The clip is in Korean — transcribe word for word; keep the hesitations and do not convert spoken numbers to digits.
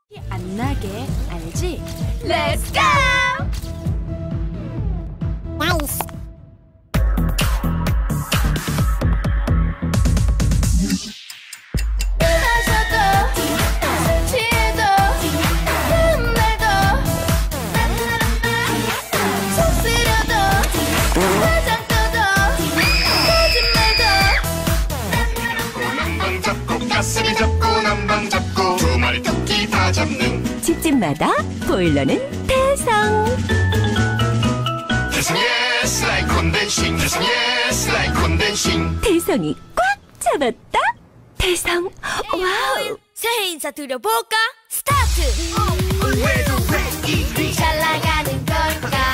안 나게 알지? Let's go! 나이스. 마셔도 취해도 흠내도 속 쓰려도 화장 떠도 거짓말도 남방 잡고 가스비 잡고 남방 잡고 두 마리 토끼 다 잡는 집집마다 보일러는 태성. 태성 yes like 콘덴싱 태성 yes like 콘덴싱 태성이 꽉 잡았다. 태성 와우. 새해 인사 드려볼까? 스타트! 잘 나가는 걸까?